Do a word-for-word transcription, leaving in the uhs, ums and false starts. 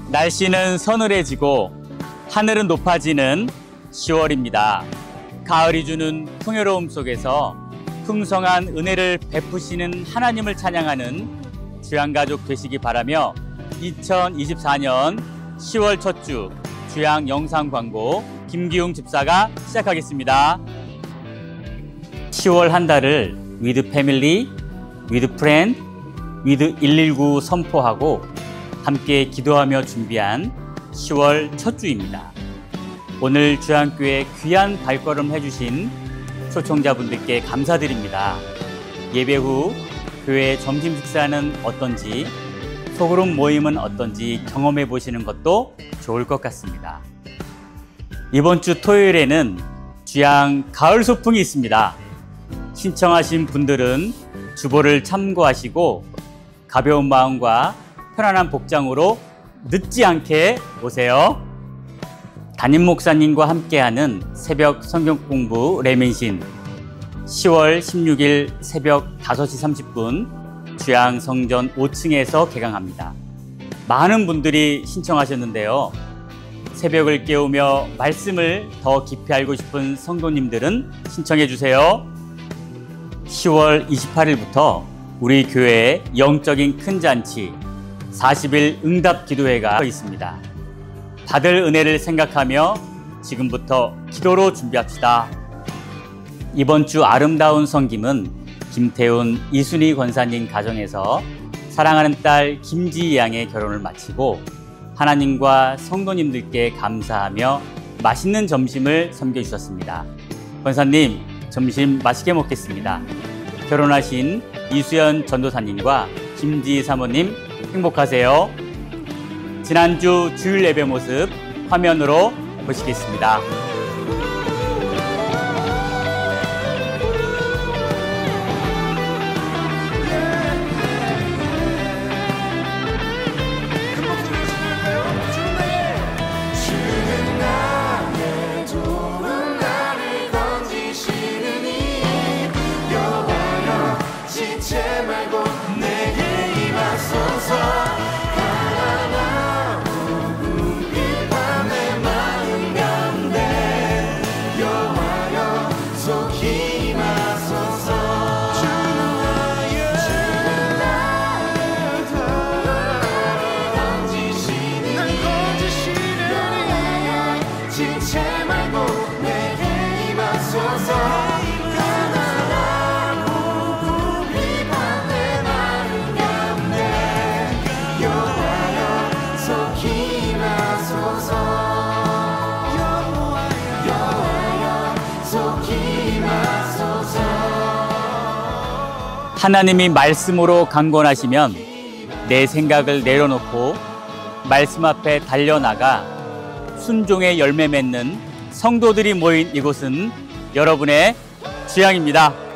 날씨는 서늘해지고 하늘은 높아지는 시월입니다. 가을이 주는 풍요로움 속에서 풍성한 은혜를 베푸시는 하나님을 찬양하는 주양가족 되시기 바라며 이천이십사 년 시월 첫 주 주양 영상 광고 김기웅 집사가 시작하겠습니다. 시월 한 달을 with 패밀리, with 프렌드, with 일일구 선포하고 함께 기도하며 준비한 시월 첫 주입니다. 오늘 주양교회 귀한 발걸음 해주신 초청자분들께 감사드립니다. 예배 후 교회 점심 식사는 어떤지, 소그룹 모임은 어떤지 경험해 보시는 것도 좋을 것 같습니다. 이번 주 토요일에는 주양 가을 소풍이 있습니다. 신청하신 분들은 주보를 참고하시고 가벼운 마음과 편안한 복장으로 늦지 않게 오세요. 담임 목사님과 함께하는 새벽 성경 공부 레멘신 시월 십육일 새벽 다섯 시 삼십 분 주양 성전 오 층에서 개강합니다. 많은 분들이 신청하셨는데요. 새벽을 깨우며 말씀을 더 깊이 알고 싶은 성도님들은 신청해 주세요. 시월 이십팔일부터 우리 교회에 영적인 큰 잔치 사십 일 응답 기도회가 있습니다. 받을 은혜를 생각하며 지금부터 기도로 준비합시다. 이번 주 아름다운 섬김은 김태훈, 이순희 권사님 가정에서 사랑하는 딸 김지희 양의 결혼을 마치고 하나님과 성도님들께 감사하며 맛있는 점심을 섬겨주셨습니다. 권사님, 점심 맛있게 먹겠습니다. 결혼하신 이수연 전도사님과 김지희 사모님 행복하세요. 지난주 주일 예배 모습 화면으로 보시겠습니다. 하나님이 말씀으로 강권하시면 내 생각을 내려놓고 말씀 앞에 달려나가 순종의 열매 맺는 성도들이 모인 이곳은 여러분의 주양입니다.